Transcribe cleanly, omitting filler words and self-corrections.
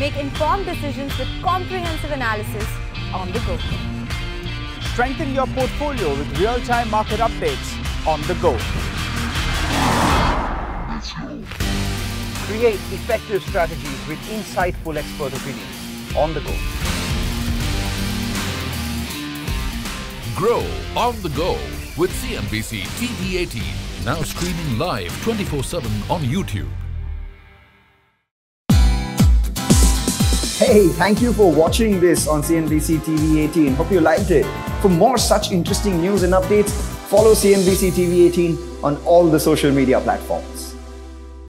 Make informed decisions with comprehensive analysis on the go. Strengthen your portfolio with real-time market updates on the go. Create effective strategies with insightful expert opinions on the go. Grow on the go with CNBC-TV18, now streaming live 24/7 on YouTube. Hey, thank you for watching this on CNBC TV18. Hope you liked it. For more such interesting news and updates, follow CNBC TV18 on all the social media platforms.